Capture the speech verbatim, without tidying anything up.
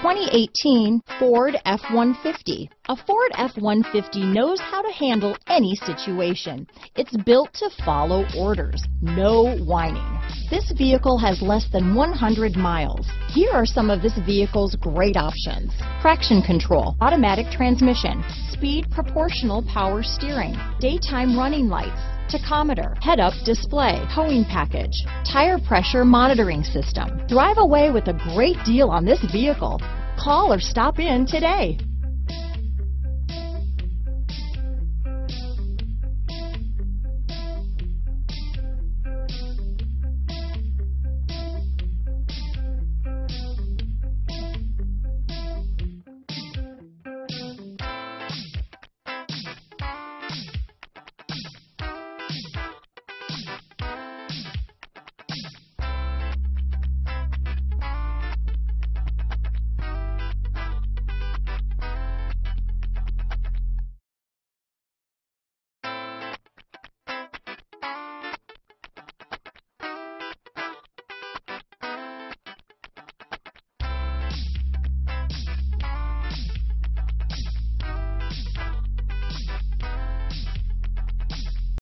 twenty eighteen Ford F one fifty. A Ford F one fifty knows how to handle any situation. It's built to follow orders, no whining. This vehicle has less than one hundred miles. Here are some of this vehicle's great options: traction control, automatic transmission, speed proportional power steering, daytime running lights, tachometer, head-up display, towing package, tire pressure monitoring system. Drive away with a great deal on this vehicle. Call or stop in today.